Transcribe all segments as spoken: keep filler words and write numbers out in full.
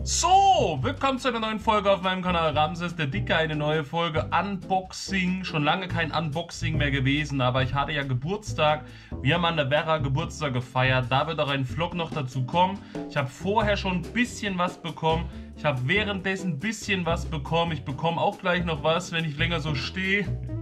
So, willkommen zu einer neuen Folge auf meinem Kanal Ramses der Dicke, eine neue Folge Unboxing. Schon lange kein Unboxing mehr gewesen, aber ich hatte ja Geburtstag. Wir haben an der Vera Geburtstag gefeiert, da wird auch ein Vlog noch dazu kommen. Ich habe vorher schon ein bisschen was bekommen, ich habe währenddessen ein bisschen was bekommen. Ich bekomme auch gleich noch was, wenn ich länger so stehe.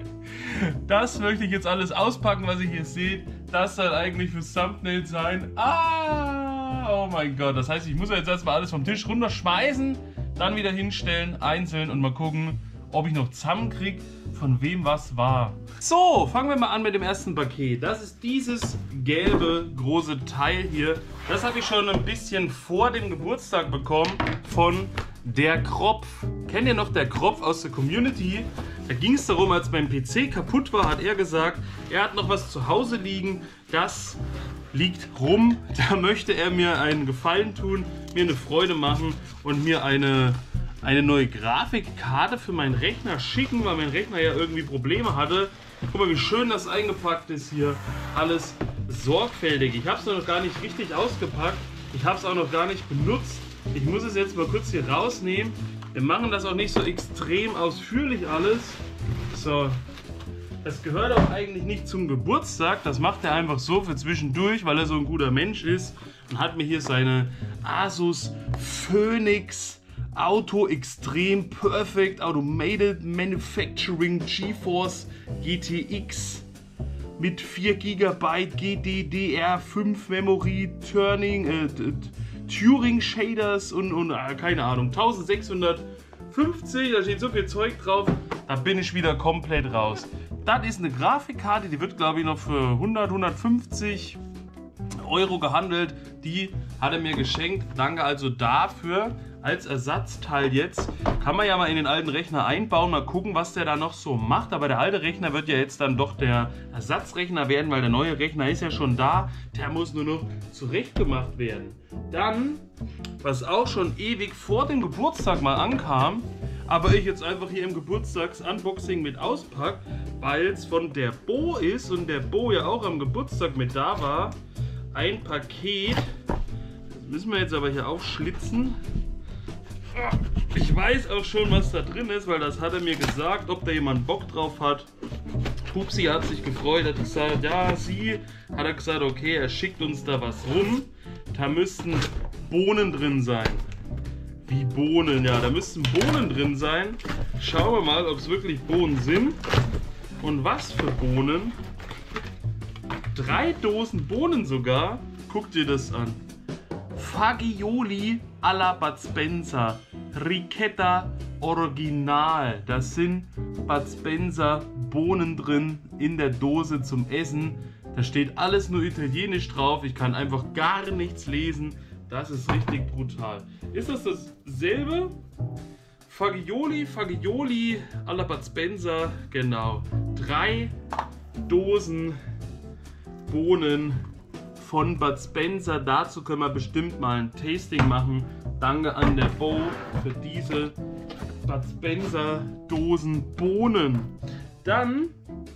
Das möchte ich jetzt alles auspacken, was ihr hier seht. Das soll eigentlich fürs Thumbnail sein. Ah! Oh mein Gott, das heißt, ich muss jetzt erstmal alles vom Tisch runterschmeißen, dann wieder hinstellen, einzeln und mal gucken, ob ich noch zusammenkriege, von wem was war. So, fangen wir mal an mit dem ersten Paket. Das ist dieses gelbe große Teil hier. Das habe ich schon ein bisschen vor dem Geburtstag bekommen von der Kropf. Kennt ihr noch der Kropf aus der Community? Da ging es darum, als mein P C kaputt war, hat er gesagt, er hat noch was zu Hause liegen, das liegt rum, da möchte er mir einen Gefallen tun, mir eine Freude machen und mir eine, eine neue Grafikkarte für meinen Rechner schicken, weil mein Rechner ja irgendwie Probleme hatte. Guck mal, wie schön das eingepackt ist hier, alles sorgfältig. Ich habe es noch gar nicht richtig ausgepackt, ich habe es auch noch gar nicht benutzt. Ich muss es jetzt mal kurz hier rausnehmen. Wir machen das auch nicht so extrem ausführlich alles. So. Das gehört auch eigentlich nicht zum Geburtstag, das macht er einfach so für zwischendurch, weil er so ein guter Mensch ist und hat mir hier seine Asus Phoenix Auto Extreme Perfect Automated Manufacturing GeForce G T X mit vier Gigabyte G D D R fünf Memory Turning, äh, Turing Shaders und, und äh, keine Ahnung, eintausendsechshundertfünfzig, da steht so viel Zeug drauf, da bin ich wieder komplett raus. Das ist eine Grafikkarte, die wird glaube ich noch für hundert, hundertfünfzig Euro gehandelt. Die hat er mir geschenkt. Danke also dafür. Als Ersatzteil jetzt kann man ja mal in den alten Rechner einbauen, mal gucken, was der da noch so macht. Aber der alte Rechner wird ja jetzt dann doch der Ersatzrechner werden, weil der neue Rechner ist ja schon da. Der muss nur noch zurechtgemacht werden. Dann, was auch schon ewig vor dem Geburtstag mal ankam, aber ich jetzt einfach hier im Geburtstags-Unboxing mit auspacke, weil es von der Bo ist und der Bo ja auch am Geburtstag mit da war, ein Paket. Das müssen wir jetzt aber hier aufschlitzen. Ich weiß auch schon, was da drin ist, weil das hat er mir gesagt, ob da jemand Bock drauf hat. Pupsi hat sich gefreut, hat gesagt, ja, sie, hat er gesagt, okay, er schickt uns da was rum. Da müssten Bohnen drin sein. Wie Bohnen, ja, da müssten Bohnen drin sein. Schauen wir mal, ob es wirklich Bohnen sind. Und was für Bohnen? Drei Dosen Bohnen sogar. Guck dir das an. Fagioli alla Bud Spencer. Ricetta Original. Das sind Bud Spencer Bohnen drin in der Dose zum Essen. Da steht alles nur italienisch drauf. Ich kann einfach gar nichts lesen. Das ist richtig brutal. Ist das dasselbe? Fagioli, Fagioli, alla Bud Spencer, genau. Drei Dosen Bohnen von Bud Spencer. Dazu können wir bestimmt mal ein Tasting machen. Danke an der Bo für diese Bud Spencer Dosen Bohnen. Dann,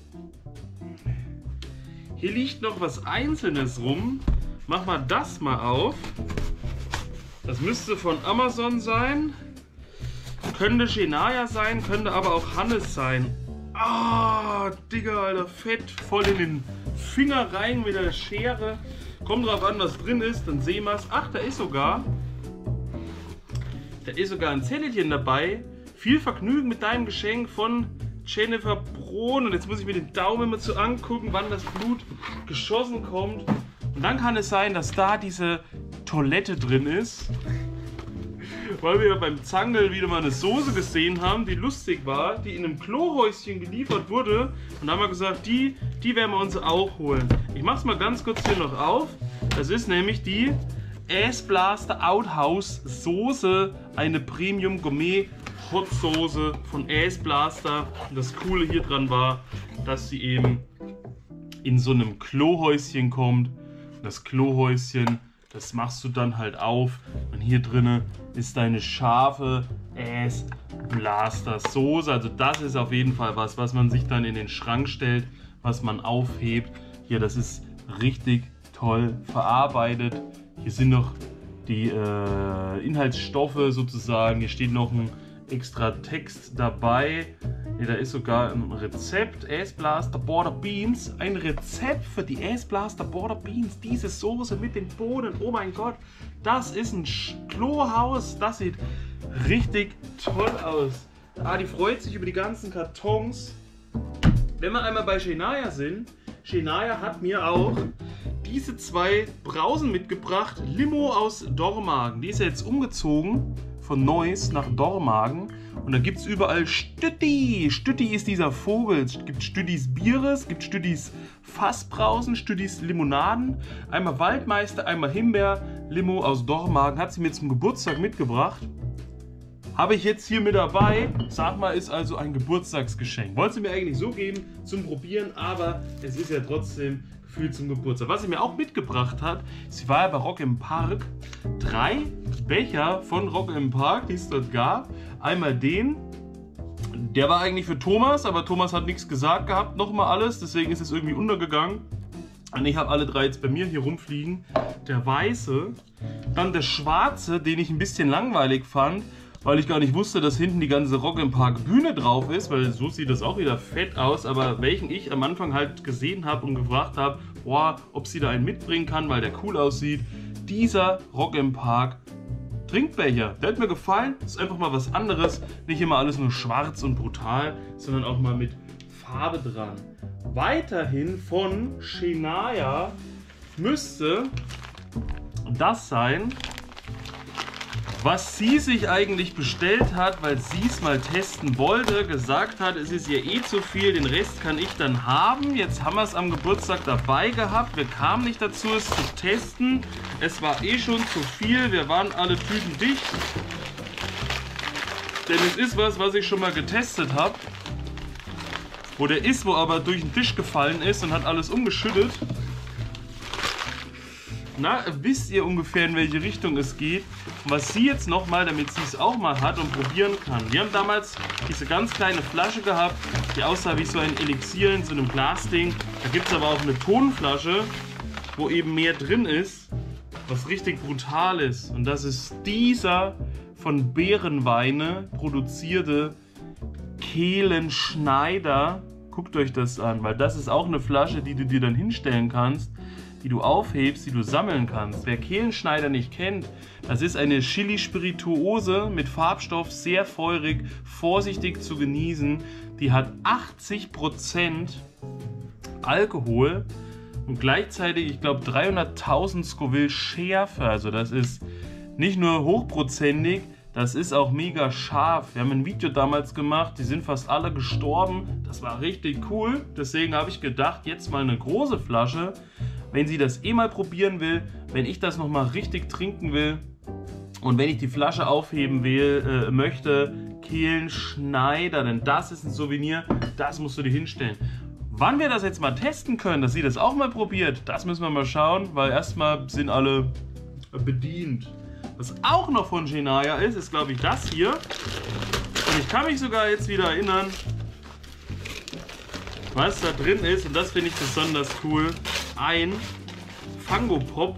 hier liegt noch was Einzelnes rum. Machen wir das mal auf. Das müsste von Amazon sein. Könnte Shania sein, könnte aber auch Hannes sein. Ah, Digga, Alter, fett, voll in den Finger rein mit der Schere. Kommt drauf an, was drin ist, dann sehen wir es. Ach, da ist sogar, da ist sogar ein Zettelchen dabei. Viel Vergnügen mit deinem Geschenk von Jennifer Brohn. Und jetzt muss ich mir den Daumen immer zu angucken, wann das Blut geschossen kommt. Und dann kann es sein, dass da diese Toilette drin ist, weil wir beim Zangel wieder mal eine Soße gesehen haben, die lustig war, die in einem Klohäuschen geliefert wurde. Und da haben wir gesagt, die, die werden wir uns auch holen. Ich mache es mal ganz kurz hier noch auf. Das ist nämlich die Ass Blaster Outhouse Soße, eine Premium Gourmet Hot Soße von Ass Blaster. Und das Coole hier dran war, dass sie eben in so einem Klohäuschen kommt. Das Klohäuschen, das machst du dann halt auf und hier drinne ist deine scharfe Ass Blaster Soße. Also das ist auf jeden Fall was, was man sich dann in den Schrank stellt, was man aufhebt. Hier, das ist richtig toll verarbeitet. Hier sind noch die äh, Inhaltsstoffe sozusagen. Hier steht noch ein extra Text dabei. Hier, da ist sogar ein Rezept. Ace Blaster Border Beans. Ein Rezept für die Ace Blaster Border Beans. Diese Soße mit den Bohnen. Oh mein Gott. Das ist ein Klohaus. Das sieht richtig toll aus. Ah, die freut sich über die ganzen Kartons. Wenn wir einmal bei Sheinaya sind, Sheinaya hat mir auch diese zwei Brausen mitgebracht. Limo aus Dormagen. Die ist ja jetzt umgezogen von Neuss nach Dormagen. Und da gibt es überall Stütti. Stütti ist dieser Vogel. Es gibt Stüttis Bieres, es gibt Stüttis Fassbrausen, Stüttis Limonaden. Einmal Waldmeister, einmal Himbeer. Limo aus Dormagen hat sie mir zum Geburtstag mitgebracht. Habe ich jetzt hier mit dabei. Sag mal, ist also ein Geburtstagsgeschenk. Wollte sie mir eigentlich so geben zum Probieren, aber es ist ja trotzdem gefühlt zum Geburtstag. Was sie mir auch mitgebracht hat, sie war ja bei Rock im Park. Drei Becher von Rock im Park, die es dort gab. Einmal den. Der war eigentlich für Thomas, aber Thomas hat nichts gesagt gehabt. Nochmal alles, deswegen ist es irgendwie untergegangen. Und ich habe alle drei jetzt bei mir hier rumfliegen. Der weiße, dann der schwarze, den ich ein bisschen langweilig fand, weil ich gar nicht wusste, dass hinten die ganze Rock im Park Bühne drauf ist, weil so sieht das auch wieder fett aus, aber welchen ich am Anfang halt gesehen habe und gefragt habe, boah, ob sie da einen mitbringen kann, weil der cool aussieht. Dieser Rock im Park Trinkbecher, der hat mir gefallen, ist einfach mal was anderes, nicht immer alles nur schwarz und brutal, sondern auch mal mit Farbe dran. Weiterhin von Sheinaya müsste das sein, was sie sich eigentlich bestellt hat, weil sie es mal testen wollte, gesagt hat, es ist ihr eh zu viel, den Rest kann ich dann haben. Jetzt haben wir es am Geburtstag dabei gehabt, wir kamen nicht dazu, es zu testen. Es war eh schon zu viel, wir waren alle Tüten dicht. Denn es ist was, was ich schon mal getestet habe. Wo der ist, wo aber durch den Tisch gefallen ist und hat alles umgeschüttet. Na, wisst ihr ungefähr, in welche Richtung es geht? Und was sie jetzt nochmal, damit sie es auch mal hat und probieren kann. Wir haben damals diese ganz kleine Flasche gehabt, die aussah wie so ein Elixier in so einem Glasding. Da gibt es aber auch eine Tonflasche, wo eben mehr drin ist, was richtig brutal ist. Und das ist dieser von Bärenweine produzierte Kehlenschneider. Guckt euch das an, weil das ist auch eine Flasche, die du dir dann hinstellen kannst, die du aufhebst, die du sammeln kannst. Wer Kehlenschneider nicht kennt, das ist eine Chili-Spirituose mit Farbstoff, sehr feurig, vorsichtig zu genießen. Die hat achtzig Prozent Alkohol und gleichzeitig, ich glaube, dreihunderttausend Scoville Schärfe. Also das ist nicht nur hochprozentig, das ist auch mega scharf. Wir haben ein Video damals gemacht, die sind fast alle gestorben. Das war richtig cool. Deswegen habe ich gedacht, jetzt mal eine große Flasche. Wenn sie das eh mal probieren will, wenn ich das nochmal richtig trinken will und wenn ich die Flasche aufheben will, äh, möchte, Kehlenschneider, denn das ist ein Souvenir, das musst du dir hinstellen. Wann wir das jetzt mal testen können, dass sie das auch mal probiert, das müssen wir mal schauen, weil erstmal sind alle bedient. Was auch noch von Sheinaya ist, ist glaube ich das hier. Und ich kann mich sogar jetzt wieder erinnern, was da drin ist, und das finde ich besonders cool. Ein Fungo-Pop.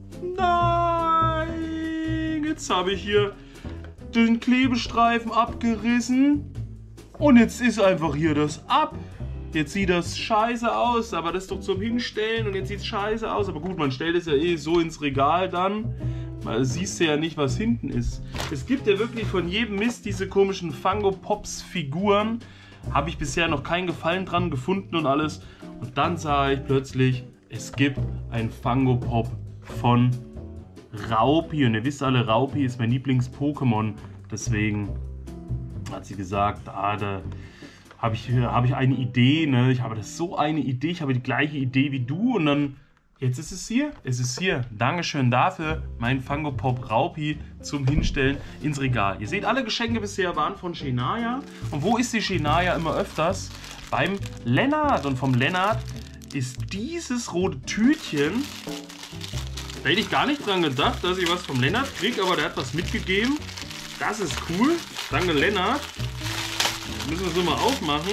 Nein! Jetzt habe ich hier den Klebestreifen abgerissen. Und jetzt ist einfach hier das ab. Jetzt sieht das scheiße aus, aber das ist doch zum Hinstellen und jetzt sieht es scheiße aus. Aber gut, man stellt es ja eh so ins Regal dann. Weil siehst du ja nicht, was hinten ist. Es gibt ja wirklich von jedem Mist diese komischen Fungo-Pops-Figuren. Habe ich bisher noch keinen Gefallen dran gefunden und alles. Und dann sah ich plötzlich, es gibt ein Fungo-Pop von Raupi. Und ihr wisst alle, Raupi ist mein Lieblings-Pokémon. Deswegen hat sie gesagt, ah, da habe ich, hab ich eine Idee. Ne? Ich habe das so eine Idee, ich habe die gleiche Idee wie du. Und dann, jetzt ist es hier. Es ist hier. Dankeschön dafür, mein Fungo-Pop Raupi zum Hinstellen ins Regal. Ihr seht, alle Geschenke bisher waren von Sheinaya. Und wo ist die Sheinaya immer öfters? Beim Lennart. Und vom Lennart ist dieses rote Tütchen. Da hätte ich gar nicht dran gedacht, dass ich was vom Lennart kriege, aber der hat was mitgegeben. Das ist cool. Danke, Lennart. Müssen wir so mal aufmachen.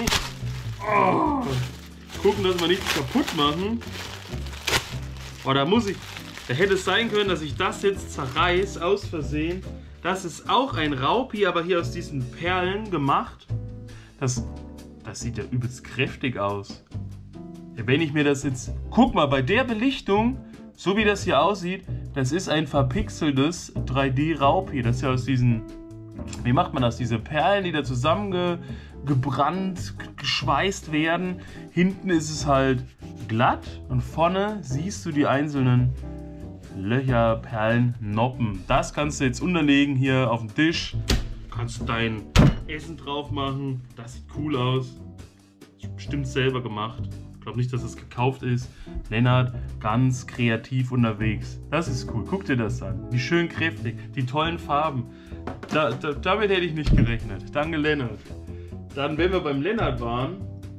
Oh. Gucken, dass wir nichts kaputt machen. Oh, da muss ich, Da hätte es sein können, dass ich das jetzt zerreiß, aus Versehen. Das ist auch ein Raupi, aber hier aus diesen Perlen gemacht. Das, das sieht ja übelst kräftig aus. Ja, wenn ich mir das jetzt... Guck mal, bei der Belichtung, so wie das hier aussieht, das ist ein verpixeltes drei D Raupi. Das ist ja aus diesen... Wie macht man das? Diese Perlen, die da zusammengebrannt, geschweißt werden. Hinten ist es halt glatt und vorne siehst du die einzelnen Löcher, Perlen, Noppen. Das kannst du jetzt unterlegen hier auf dem Tisch. Kannst du dein Essen drauf machen. Das sieht cool aus. Bestimmt selber gemacht. Ich glaube nicht, dass es gekauft ist. Lennart, ganz kreativ unterwegs. Das ist cool. Guck dir das an. Wie schön kräftig. Die tollen Farben. Da, da, damit hätte ich nicht gerechnet. Danke, Lennart. Dann, wenn wir beim Lennart waren,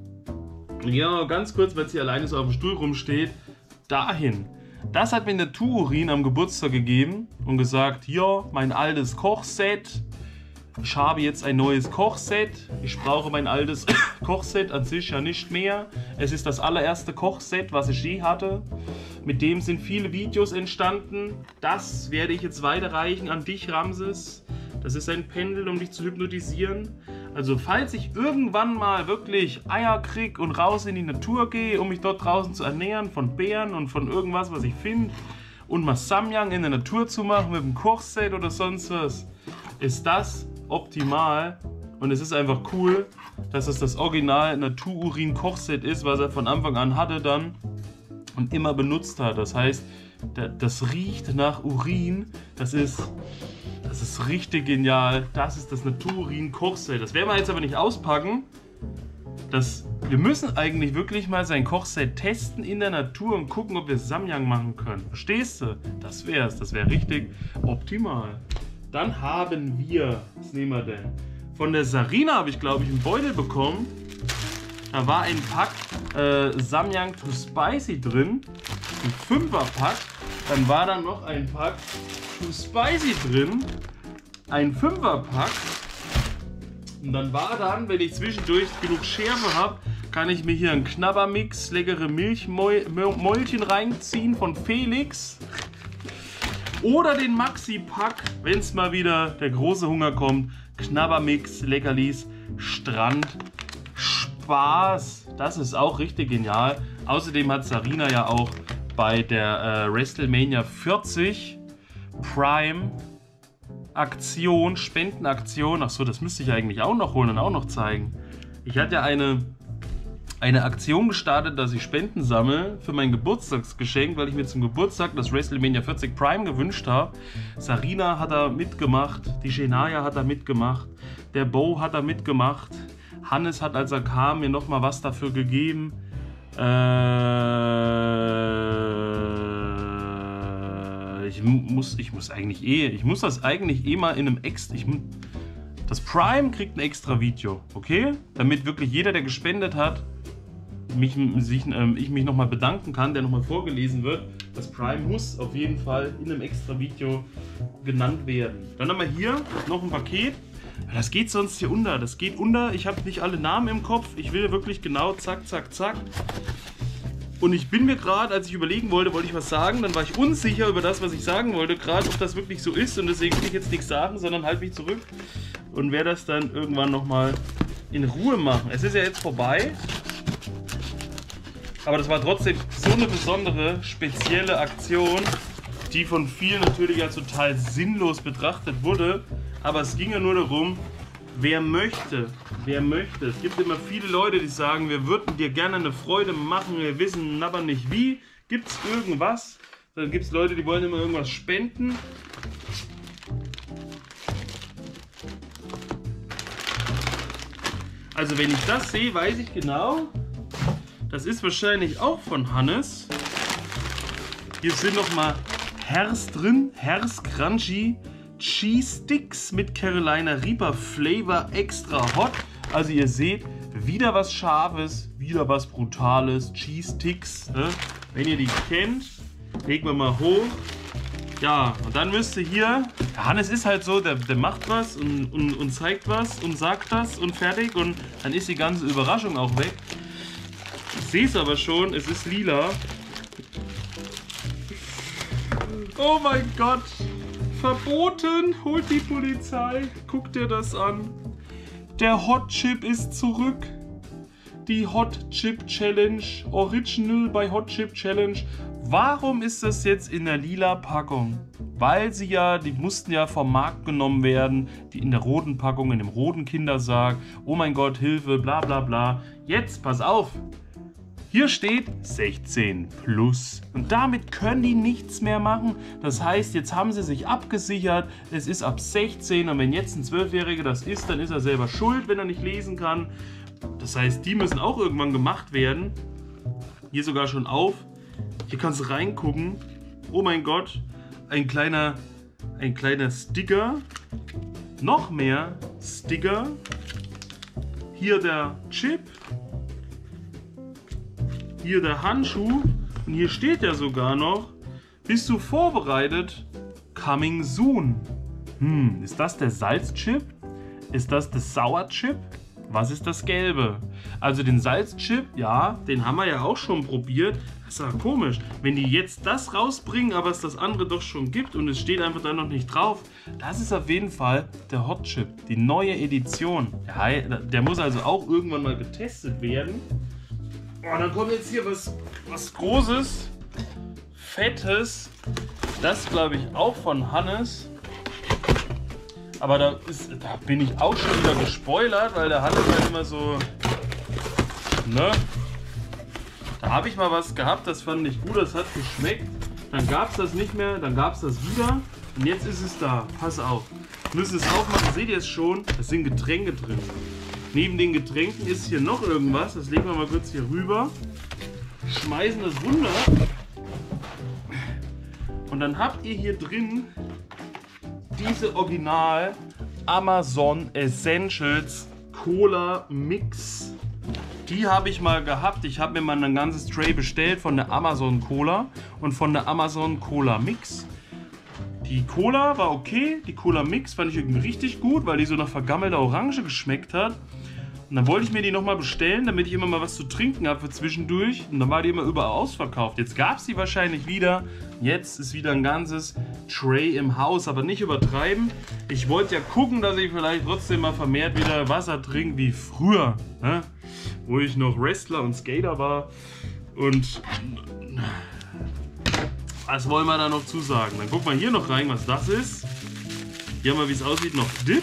ja, ganz kurz, weil es hier alleine so auf dem Stuhl rumsteht, dahin. Das hat mir Natururin am Geburtstag gegeben und gesagt, ja, mein altes Kochset. Ich habe jetzt ein neues Kochset. Ich brauche mein altes Kochset an sich ja nicht mehr. Es ist das allererste Kochset, was ich je hatte. Mit dem sind viele Videos entstanden. Das werde ich jetzt weiterreichen an dich, Ramses. Das ist ein Pendel, um dich zu hypnotisieren. Also falls ich irgendwann mal wirklich Eier krieg und raus in die Natur gehe, um mich dort draußen zu ernähren von Beeren und von irgendwas, was ich finde, und mal Samyang in der Natur zu machen mit einem Kochset oder sonst was, ist das optimal. Und es ist einfach cool, dass es das Original Natururin Kochset ist, was er von Anfang an hatte dann und immer benutzt hat. Das heißt, das riecht nach Urin. Das ist, das ist richtig genial. Das ist das Natururin Kochset. Das werden wir jetzt aber nicht auspacken. Das, wir müssen eigentlich wirklich mal sein Kochset testen in der Natur und gucken, ob wir Samyang machen können. Verstehst du? Das wär's. Das wäre richtig optimal. Dann haben wir, was nehmen wir denn? Von der Sarina habe ich, glaube ich, einen Beutel bekommen. Da war ein Pack äh, Samyang to Spicy drin. Ein Fünfer-Pack. Dann war da noch ein Pack to Spicy drin. Ein Fünfer-Pack. Und dann war dann, wenn ich zwischendurch genug Schärfe habe, kann ich mir hier einen Knabbermix, leckere Milchmäulchen reinziehen von Felix. Oder den Maxi-Pack, wenn es mal wieder der große Hunger kommt. Knabbermix, Leckerlis, Strand, Spaß. Das ist auch richtig genial. Außerdem hat Sarina ja auch bei der äh, WrestleMania vierzig Prime Aktion, Spendenaktion. Achso, das müsste ich eigentlich auch noch holen und auch noch zeigen. Ich hatte ja eine, eine Aktion gestartet, dass ich Spenden sammle für mein Geburtstagsgeschenk, weil ich mir zum Geburtstag das WrestleMania vierzig Prime gewünscht habe. Sarina hat da mitgemacht, die Shania hat da mitgemacht, der Bo hat da mitgemacht. Hannes hat, als er kam, mir nochmal was dafür gegeben. Äh, ich muss, ich muss eigentlich eh, ich muss das eigentlich eh mal in einem extra, ich, das Prime kriegt ein extra Video, okay? Damit wirklich jeder, der gespendet hat, mich, sich, äh, ich mich nochmal bedanken kann, der nochmal vorgelesen wird. Das Prime muss auf jeden Fall in einem extra Video genannt werden. Dann haben wir hier noch ein Paket. Das geht sonst hier unter. Das geht unter. Ich habe nicht alle Namen im Kopf. Ich will wirklich genau zack, zack, zack. Und ich bin mir gerade, als ich überlegen wollte, wollte ich was sagen, dann war ich unsicher über das, was ich sagen wollte, gerade ob das wirklich so ist. Und deswegen will ich jetzt nichts sagen, sondern halte mich zurück und werde das dann irgendwann nochmal in Ruhe machen. Es ist ja jetzt vorbei. Aber das war trotzdem so eine besondere, spezielle Aktion, die von vielen natürlich als total sinnlos betrachtet wurde. Aber es ging ja nur darum, wer möchte, wer möchte. Es gibt immer viele Leute, die sagen, wir würden dir gerne eine Freude machen, wir wissen aber nicht wie. Gibt es irgendwas? Dann gibt es Leute, die wollen immer irgendwas spenden. Also wenn ich das sehe, weiß ich genau, das ist wahrscheinlich auch von Hannes. Hier sind nochmal Hers drin, Hers Crunchy Cheese Sticks mit Carolina Reaper Flavor Extra Hot. Also ihr seht, wieder was Scharfes, wieder was Brutales. Cheese Sticks, ne? Wenn ihr die kennt, legen wir mal hoch. Ja, und dann müsst ihr hier, der Hannes ist halt so, der, der macht was und, und, und zeigt was und sagt das und fertig. Und dann ist die ganze Überraschung auch weg. Ich sehe es aber schon, es ist lila. Oh mein Gott. Verboten. Holt die Polizei. Guckt dir das an. Der Hot Chip ist zurück. Die Hot Chip Challenge. Original bei Hot Chip Challenge. Warum ist das jetzt in der lila Packung? Weil sie ja, die mussten ja vom Markt genommen werden, die in der roten Packung, in dem roten Kindersarg. Oh mein Gott, Hilfe, bla bla bla. Jetzt, pass auf. Hier steht sechzehn plus. Und damit können die nichts mehr machen. Das heißt, jetzt haben sie sich abgesichert. Es ist ab sechzehn. Und wenn jetzt ein Zwölfjähriger das ist, dann ist er selber schuld, wenn er nicht lesen kann. Das heißt, die müssen auch irgendwann gemacht werden. Hier sogar schon auf. Hier kannst du reingucken. Oh mein Gott. Ein kleiner, ein kleiner Sticker. Noch mehr Sticker. Hier der Chip. Hier der Handschuh. Und hier steht ja sogar noch, bist du vorbereitet? Coming soon. Hm, ist das der Salzchip? Ist das der Sauerchip? Was ist das Gelbe? Also den Salzchip, ja, den haben wir ja auch schon probiert. Das ist ja komisch. Wenn die jetzt das rausbringen, aber es das andere doch schon gibt und es steht einfach da noch nicht drauf, das ist auf jeden Fall der Hot Chip, die neue Edition. Der, der muss also auch irgendwann mal getestet werden. Oh, dann kommt jetzt hier was, was Großes, Fettes. Das glaube ich auch von Hannes. Aber da, ist, da bin ich auch schon wieder gespoilert, weil der Hannes halt immer so, ne? Da habe ich mal was gehabt, das fand ich gut, das hat geschmeckt. Dann gab es das nicht mehr, dann gab es das wieder und jetzt ist es da. Pass auf. Wir müssen es aufmachen, seht ihr es schon? Da sind Getränke drin. Neben den Getränken ist hier noch irgendwas, das legen wir mal kurz hier rüber. Schmeißen das runter. Und dann habt ihr hier drin diese Original Amazon Essentials Cola Mix. Die habe ich mal gehabt. Ich habe mir mal ein ganzes Tray bestellt von der Amazon Cola und von der Amazon Cola Mix. Die Cola war okay. Die Cola Mix fand ich irgendwie richtig gut, weil die so nach vergammelter Orange geschmeckt hat. Und dann wollte ich mir die nochmal bestellen, damit ich immer mal was zu trinken habe für zwischendurch. Und dann war die immer überall ausverkauft. Jetzt gab es die wahrscheinlich wieder. Jetzt ist wieder ein ganzes Tray im Haus, aber nicht übertreiben. Ich wollte ja gucken, dass ich vielleicht trotzdem mal vermehrt wieder Wasser trinke wie früher, ne? Wo ich noch Wrestler und Skater war. Und was wollen wir da noch zusagen? Dann guck mal hier noch rein, was das ist. Hier haben wir, wie es aussieht, noch Dip.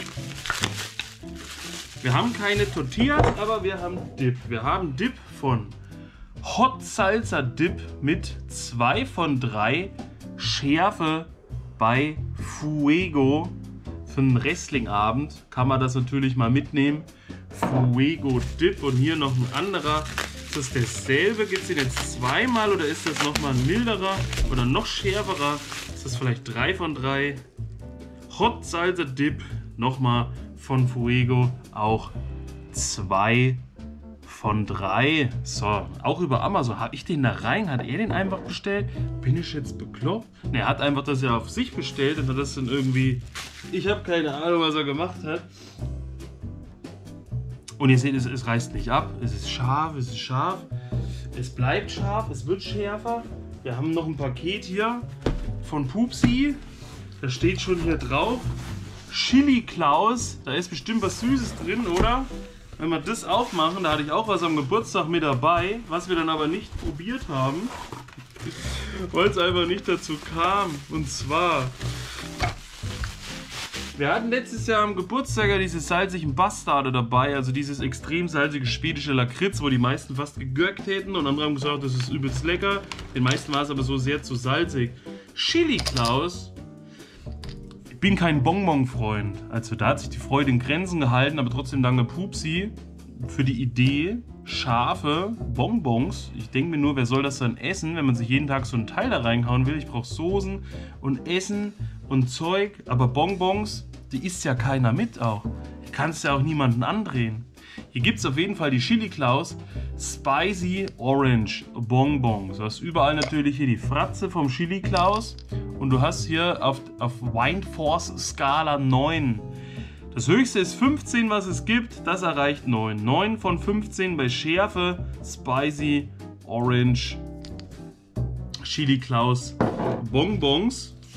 Wir haben keine Tortillas, aber wir haben Dip. Wir haben Dip von Hot Salsa Dip mit zwei von drei Schärfe bei Fuego. Für einen Wrestlingabend kann man das natürlich mal mitnehmen. Fuego Dip und hier noch ein anderer. Ist das derselbe? Gibt es den jetzt zweimal oder ist das nochmal ein milderer oder noch schärferer? Ist das vielleicht drei von drei? Hot Salsa Dip nochmal von Fuego, auch zwei von drei. So, auch über Amazon. Habe ich den da rein? Hat er den einfach bestellt? Bin ich jetzt bekloppt? Ne, er hat einfach das ja auf sich bestellt und hat das dann irgendwie... Ich habe keine Ahnung, was er gemacht hat. Und ihr seht, es, es reißt nicht ab. Es ist scharf, es ist scharf. Es bleibt scharf, es wird schärfer. Wir haben noch ein Paket hier von Pupsi. Da steht schon hier drauf. Chili Klaus. Da ist bestimmt was Süßes drin, oder? Wenn wir das aufmachen, da hatte ich auch was am Geburtstag mit dabei, was wir dann aber nicht probiert haben, weil es einfach nicht dazu kam. Und zwar, wir hatten letztes Jahr am Geburtstag ja diese salzigen Bastarde dabei, also dieses extrem salzige schwedische Lakritz, wo die meisten fast gegürkt hätten und andere haben gesagt, das ist übelst lecker. Den meisten war es aber so sehr zu salzig. Chili Klaus. Ich bin kein Bonbon-Freund. Also da hat sich die Freude in Grenzen gehalten, aber trotzdem danke Pupsi für die Idee. Scharfe Bonbons. Ich denke mir nur, wer soll das dann essen, wenn man sich jeden Tag so einen Teil da reinhauen will? Ich brauche Soßen und Essen und Zeug. Aber Bonbons, die isst ja keiner mit auch. Die kannst ja auch niemanden andrehen. Hier gibt es auf jeden Fall die Chili Klaus Spicy Orange Bonbons. Du hast überall natürlich hier die Fratze vom Chili Klaus. Und du hast hier auf, auf Wine Force Skala neun. Das höchste ist fünfzehn, was es gibt. Das erreicht neun. neun von fünfzehn bei Schärfe Spicy Orange Chili Klaus Bonbons.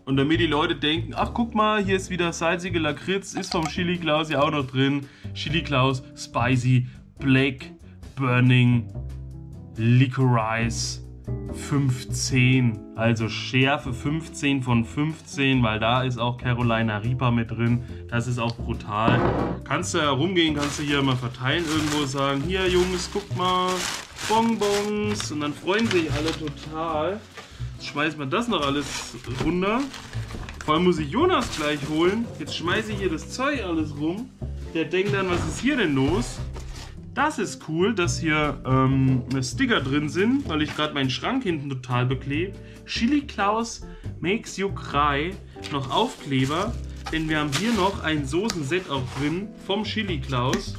Und damit die Leute denken, ach guck mal, hier ist wieder salzige Lakritz, ist vom Chili Claus ja auch noch drin. Chili Claus Spicy Black Burning Licorice fünfzehn. Also Schärfe fünfzehn von fünfzehn, weil da ist auch Carolina Reaper mit drin. Das ist auch brutal. Kannst du herumgehen, kannst du hier mal verteilen irgendwo, sagen, hier Jungs, guck mal, Bonbons. Und dann freuen sich alle total. Jetzt schmeißt man das noch alles runter. Vor allem muss ich Jonas gleich holen. Jetzt schmeiße ich hier das Zeug alles rum. Der denkt dann, was ist hier denn los? Das ist cool, dass hier ähm, Sticker drin sind, weil ich gerade meinen Schrank hinten total beklebt. Chili Claus Makes You Cry. Noch Aufkleber, denn wir haben hier noch ein Soßenset auch drin vom Chili Claus.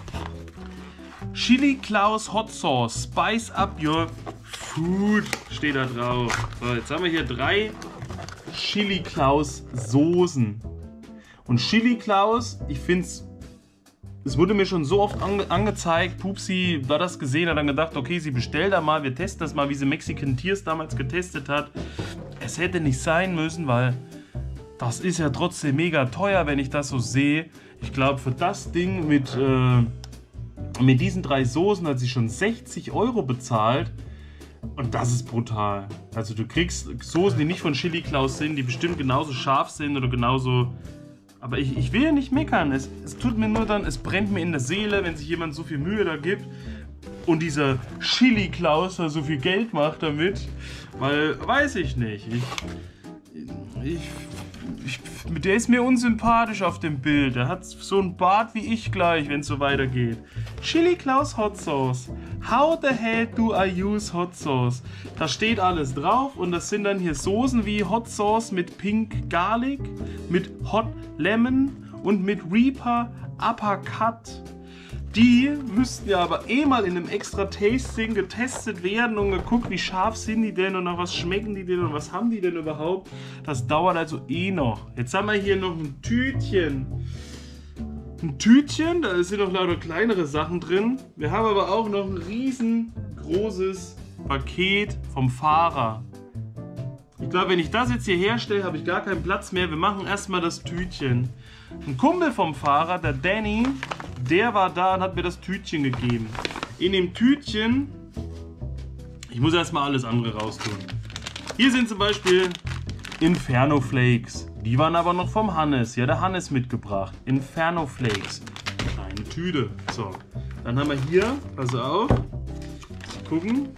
Chili Claus Hot Sauce, Spice Up Your Food, steht da drauf. So, jetzt haben wir hier drei Chili Claus Soßen. Und Chili Claus, ich finde es, es wurde mir schon so oft ange angezeigt, Pupsi war das gesehen, hat dann gedacht, okay, sie bestellt da mal, wir testen das mal, wie sie Mexican Tears damals getestet hat. Es hätte nicht sein müssen, weil das ist ja trotzdem mega teuer, wenn ich das so sehe. Ich glaube, für das Ding mit, äh, mit diesen drei Soßen hat sie schon sechzig Euro bezahlt. Und das ist brutal. Also du kriegst Soßen, die nicht von Chili Claus sind, die bestimmt genauso scharf sind oder genauso... Aber ich, ich will ja nicht meckern. Es, es tut mir nur dann, es brennt mir in der Seele, wenn sich jemand so viel Mühe da gibt und dieser Chili Claus da so viel Geld macht damit. Weil, weiß ich nicht. Ich, ich, ich, der ist mir unsympathisch auf dem Bild. Der hat so einen Bart wie ich gleich, wenn es so weitergeht. Chili Claus Hot Sauce. How the hell do I use Hot Sauce? Da steht alles drauf und das sind dann hier Soßen wie Hot Sauce mit Pink Garlic, mit Hot Lemon und mit Reaper Uppercut. Die müssten ja aber eh mal in einem extra Tasting getestet werden und geguckt, wie scharf sind die denn und nach was schmecken die denn und was haben die denn überhaupt. Das dauert also eh noch. Jetzt haben wir hier noch ein Tütchen. Ein Tütchen, da sind noch lauter kleinere Sachen drin. Wir haben aber auch noch ein riesengroßes Paket vom Fahrer. Ich glaube, wenn ich das jetzt hier herstelle, habe ich gar keinen Platz mehr. Wir machen erstmal das Tütchen. Ein Kumpel vom Fahrer, der Danny, der war da und hat mir das Tütchen gegeben. In dem Tütchen, ich muss erstmal alles andere raustun. Hier sind zum Beispiel Inferno Flakes. Die waren aber noch vom Hannes. Ja, der Hannes mitgebracht. Inferno Flakes. Kleine Tüte. So, dann haben wir hier, pass auf, gucken.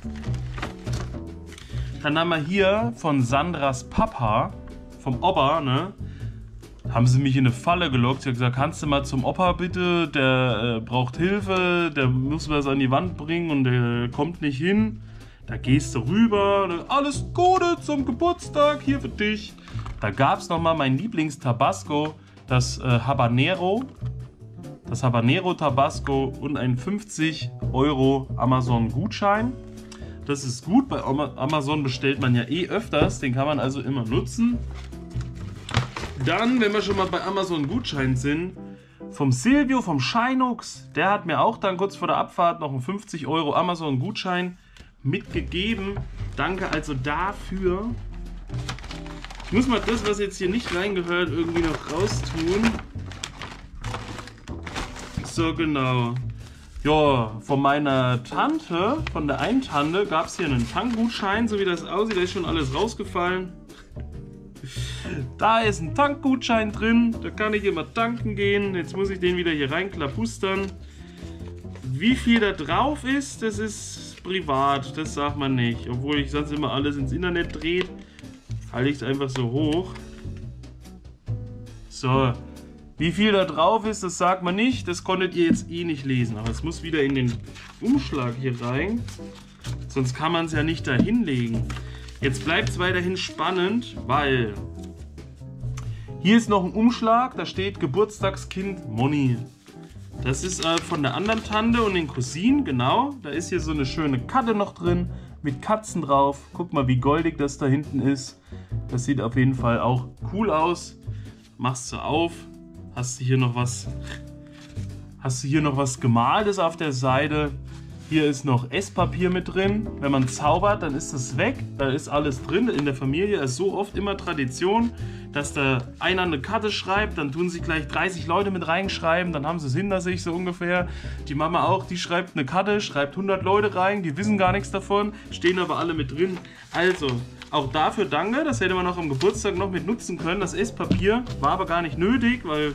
Dann haben wir hier von Sandras Papa, vom Opa, ne? Haben sie mich in eine Falle gelockt. Sie hat gesagt, kannst du mal zum Opa bitte, der äh, braucht Hilfe, der muss was an die Wand bringen und der kommt nicht hin. Da gehst du rüber, alles Gute zum Geburtstag, hier für dich. Da gab es nochmal mein Lieblings-Tabasco, das äh, Habanero. Das Habanero Tabasco und ein fünfzig Euro Amazon-Gutschein. Das ist gut, bei Amazon bestellt man ja eh öfters, den kann man also immer nutzen. Dann, wenn wir schon mal bei Amazon Gutschein sind, vom Silvio, vom Shinux, der hat mir auch dann kurz vor der Abfahrt noch einen fünfzig Euro Amazon Gutschein mitgegeben. Danke also dafür. Ich muss mal das, was jetzt hier nicht reingehört, irgendwie noch raustun. So, genau. Ja, von meiner Tante, von der einen Tante, gab es hier einen Tankgutschein, so wie das aussieht. Da ist schon alles rausgefallen. Da ist ein Tankgutschein drin, da kann ich immer tanken gehen. Jetzt muss ich den wieder hier reinklabustern. Wie viel da drauf ist, das ist privat, das sagt man nicht. Obwohl ich sonst immer alles ins Internet drehe, halte ich es einfach so hoch. So, wie viel da drauf ist, das sagt man nicht. Das konntet ihr jetzt eh nicht lesen. Aber es muss wieder in den Umschlag hier rein. Sonst kann man es ja nicht da hinlegen. Jetzt bleibt es weiterhin spannend, weil hier ist noch ein Umschlag, da steht Geburtstagskind Moni. Das ist äh, von der anderen Tante und den Cousinen, genau. Da ist hier so eine schöne Karte noch drin mit Katzen drauf. Guck mal, wie goldig das da hinten ist. Das sieht auf jeden Fall auch cool aus. Machst du auf, hast du hier noch was, hast du hier noch was Gemaltes auf der Seite. Hier ist noch Esspapier mit drin. Wenn man zaubert, dann ist das weg. Da ist alles drin. In der Familie ist so oft immer Tradition, dass da einer eine Karte schreibt, dann tun sich gleich dreißig Leute mit reinschreiben, dann haben sie es hinter sich so ungefähr. Die Mama auch, die schreibt eine Karte, schreibt hundert Leute rein, die wissen gar nichts davon, stehen aber alle mit drin. Also, auch dafür danke, das hätte man auch am Geburtstag noch mit nutzen können. Das Esspapier war aber gar nicht nötig, weil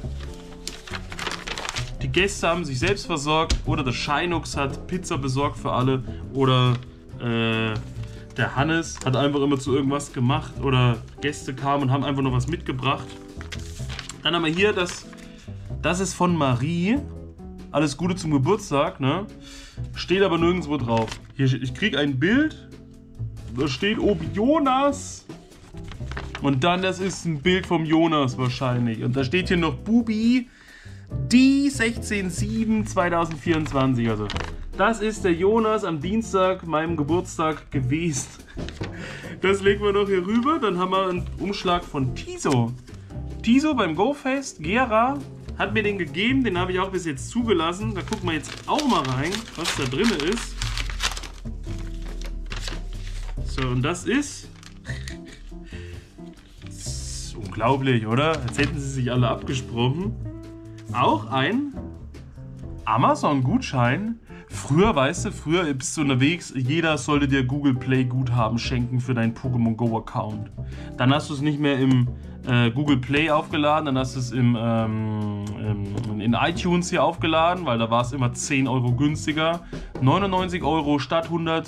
die Gäste haben sich selbst versorgt oder der Scheinux hat Pizza besorgt für alle oder äh, der Hannes hat einfach immer zu irgendwas gemacht oder Gäste kamen und haben einfach noch was mitgebracht. Dann haben wir hier das, das ist von Marie. Alles Gute zum Geburtstag, ne? Steht aber nirgendwo drauf. Hier, ich kriege ein Bild, da steht oben Jonas und dann das ist ein Bild vom Jonas wahrscheinlich. Und da steht hier noch Bubi, die sechzehn sieben zweitausendvierundzwanzig, also das ist der Jonas am Dienstag, meinem Geburtstag gewesen. Das legen wir noch hier rüber. Dann haben wir einen Umschlag von Tiso. Tiso beim GoFest, Gera, hat mir den gegeben. Den habe ich auch bis jetzt zugelassen. Da gucken wir jetzt auch mal rein, was da drin ist. So, und das ist... Das ist unglaublich, oder? Als hätten sie sich alle abgesprochen. Auch ein Amazon-Gutschein. Früher, weißt du, früher bist du unterwegs, jeder sollte dir Google Play Guthaben schenken für deinen Pokémon Go Account. Dann hast du es nicht mehr im äh, Google Play aufgeladen, dann hast du es im, ähm, im, in iTunes hier aufgeladen, weil da war es immer zehn Euro günstiger. neunundneunzig Euro statt hundertneun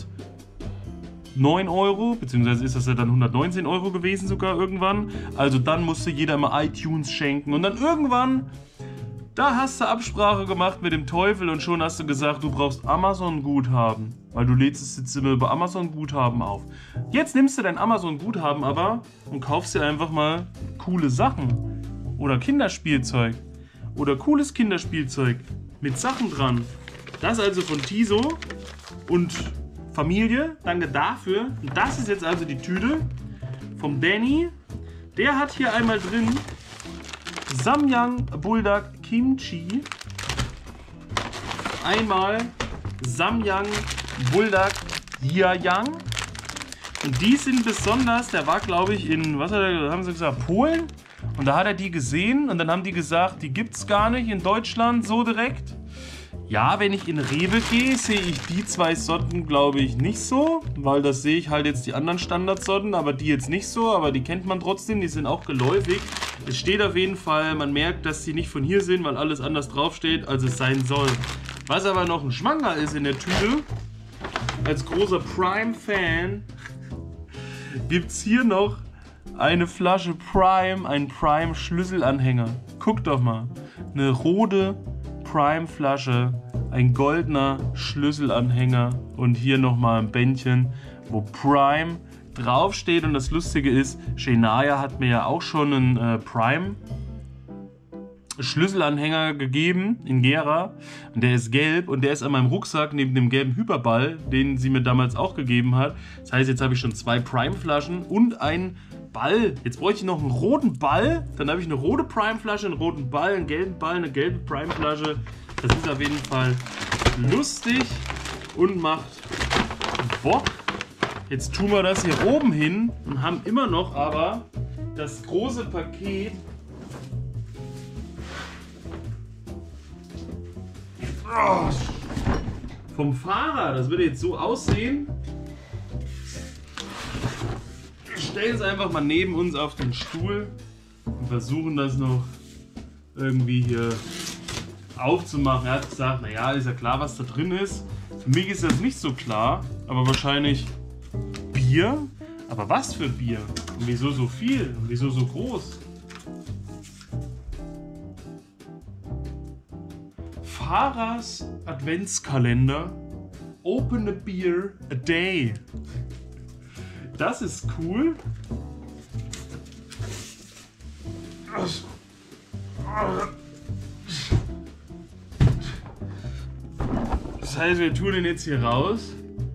Euro, beziehungsweise ist das ja dann hundertneunzehn Euro gewesen sogar irgendwann. Also dann musste jeder immer iTunes schenken und dann irgendwann... Da hast du Absprache gemacht mit dem Teufel und schon hast du gesagt, du brauchst Amazon-Guthaben. Weil du lädst es jetzt immer über Amazon-Guthaben auf. Jetzt nimmst du dein Amazon-Guthaben aber und kaufst dir einfach mal coole Sachen. Oder Kinderspielzeug. Oder cooles Kinderspielzeug mit Sachen dran. Das also von Tiso und Familie. Danke dafür. Und das ist jetzt also die Tüte vom Danny. Der hat hier einmal drin Samyang Bulldog Kimchi. Einmal Samyang Bulldog Jiayang. Und die sind besonders, der war glaube ich in, was hat er, haben sie gesagt, Polen? Und da hat er die gesehen und dann haben die gesagt, die gibt es gar nicht in Deutschland so direkt. Ja, wenn ich in Rewe gehe, sehe ich die zwei Sorten, glaube ich, nicht so, weil das sehe ich halt jetzt die anderen Standardsorten, aber die jetzt nicht so, aber die kennt man trotzdem, die sind auch geläufig. Es steht auf jeden Fall, man merkt, dass die nicht von hier sind, weil alles anders draufsteht, als es sein soll. Was aber noch ein Schmankerl ist in der Tüte, als großer Prime-Fan, gibt es hier noch eine Flasche Prime, ein Prime-Schlüsselanhänger. Guck doch mal, eine rote Prime-Flasche, ein goldener Schlüsselanhänger und hier nochmal ein Bändchen, wo Prime draufsteht. Und das Lustige ist, Shania hat mir ja auch schon einen äh, Prime Schlüsselanhänger gegeben in Gera und der ist gelb und der ist an meinem Rucksack neben dem gelben Hyperball, den sie mir damals auch gegeben hat. Das heißt, jetzt habe ich schon zwei Prime-Flaschen und einen Ball. Jetzt bräuchte ich noch einen roten Ball, dann habe ich eine rote Prime-Flasche, einen roten Ball, einen gelben Ball, eine gelbe Prime-Flasche. Das ist auf jeden Fall lustig und macht Bock. Jetzt tun wir das hier oben hin und haben immer noch aber das große Paket oh, vom Fahrer. Das würde jetzt so aussehen. Wir stellen es einfach mal neben uns auf den Stuhl und versuchen das noch irgendwie hier aufzumachen. Er hat gesagt, naja, ist ja klar, was da drin ist. Für mich ist das nicht so klar, aber wahrscheinlich Bier. Aber was für Bier? Und wieso so viel? Und wieso so groß? Fahrers Adventskalender. Open a beer a day. Das ist cool. Das heißt, wir tun ihn jetzt hier raus.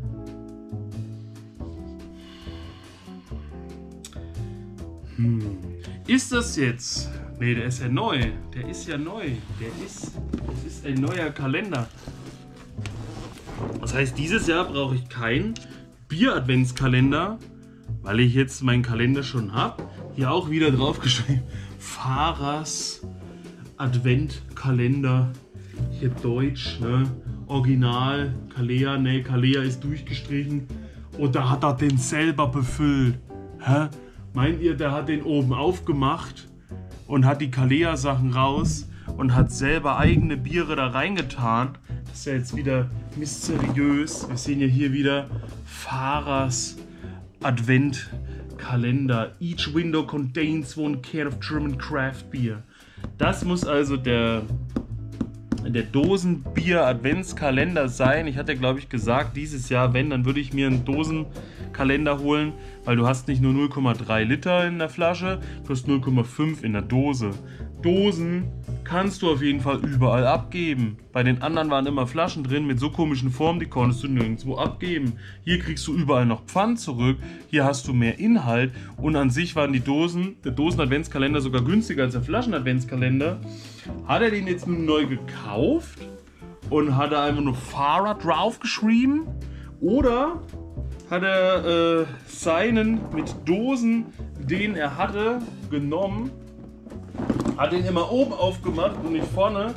Hm. Ist das jetzt? Ne, der ist ja neu. Der ist ja neu. Der ist. Das ist ein neuer Kalender. Das heißt, dieses Jahr brauche ich keinen Bier-Adventskalender, weil ich jetzt meinen Kalender schon habe. Hier auch wieder drauf geschrieben, Fahrers Adventkalender. Hier Deutsch, ne? Original, Kalea, ne, Kalea ist durchgestrichen. Oder hat er den selber befüllt? Hä? Meint ihr, der hat den oben aufgemacht und hat die Kalea-Sachen raus und hat selber eigene Biere da reingetan? Das ist ja jetzt wieder mysteriös. Wir sehen ja hier wieder Fahrers Adventkalender. Each window contains one can of German craft beer. Das muss also der, der Dosenbier-Adventskalender sein. Ich hatte, glaube ich, gesagt, dieses Jahr, wenn, dann würde ich mir einen Dosenkalender holen, weil du hast nicht nur null Komma drei Liter in der Flasche, du hast null Komma fünf in der Dose. Dosen kannst du auf jeden Fall überall abgeben. Bei den anderen waren immer Flaschen drin mit so komischen Formen, die konntest du nirgendwo abgeben. Hier kriegst du überall noch Pfand zurück, hier hast du mehr Inhalt und an sich waren die Dosen, der Dosen-Adventskalender sogar günstiger als der Flaschen-Adventskalender. Hat er den jetzt nun neu gekauft und hat er einfach nur Fahrer draufgeschrieben oder hat er äh, seinen mit Dosen, den er hatte, genommen, hat den immer oben aufgemacht und nicht vorne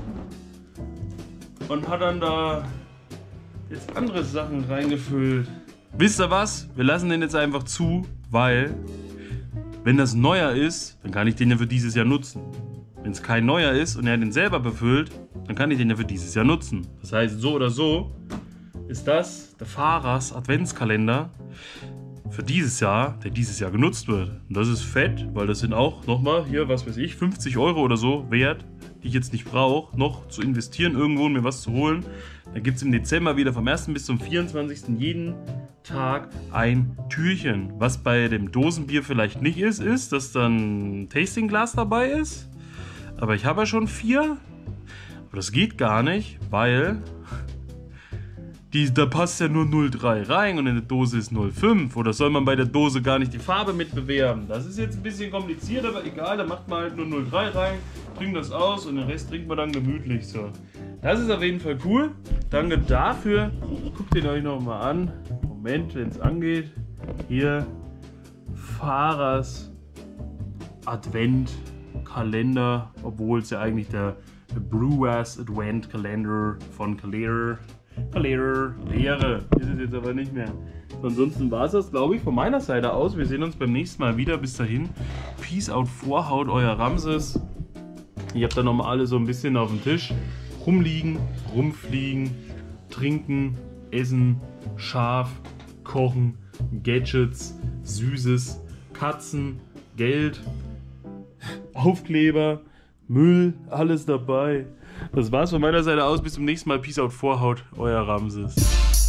und hat dann da jetzt andere Sachen reingefüllt. Wisst ihr was? Wir lassen den jetzt einfach zu, weil wenn das neuer ist, dann kann ich den ja für dieses Jahr nutzen. Wenn es kein neuer ist und er den selber befüllt, dann kann ich den ja für dieses Jahr nutzen. Das heißt, so oder so ist das der Fahrers Adventskalender für dieses Jahr, der dieses Jahr genutzt wird. Und das ist fett, weil das sind auch nochmal hier, was weiß ich, fünfzig Euro oder so wert, die ich jetzt nicht brauche, noch zu investieren irgendwo und mir was zu holen. Da gibt es im Dezember wieder vom ersten bis zum vierundzwanzigsten jeden Tag ein Türchen. Was bei dem Dosenbier vielleicht nicht ist, ist, dass dann ein Tastingglas dabei ist. Aber ich habe ja schon vier. Aber das geht gar nicht, weil Die, da passt ja nur null Komma drei rein und in der Dose ist null Komma fünf. Oder soll man bei der Dose gar nicht die Farbe mitbewerben? Das ist jetzt ein bisschen kompliziert, aber egal, da macht man halt nur null Komma drei rein, trinkt das aus und den Rest trinkt man dann gemütlich. So. Das ist auf jeden Fall cool. Danke dafür. Guckt den euch nochmal an. Moment, wenn es angeht. Hier Fahrers Adventkalender, obwohl es ja eigentlich der Brewers Adventkalender von Kalea Kalea wäre. Ist es jetzt aber nicht mehr. Ansonsten war es das, glaube ich, von meiner Seite aus. Wir sehen uns beim nächsten Mal wieder. Bis dahin. Peace out, Vorhaut, euer Ramses. Ihr habt da nochmal alle so ein bisschen auf dem Tisch rumliegen, rumfliegen, trinken, essen, scharf, kochen, Gadgets, Süßes, Katzen, Geld, Aufkleber, Müll, alles dabei. Das war's von meiner Seite aus. Bis zum nächsten Mal. Peace out, Vorhaut, euer Ramses.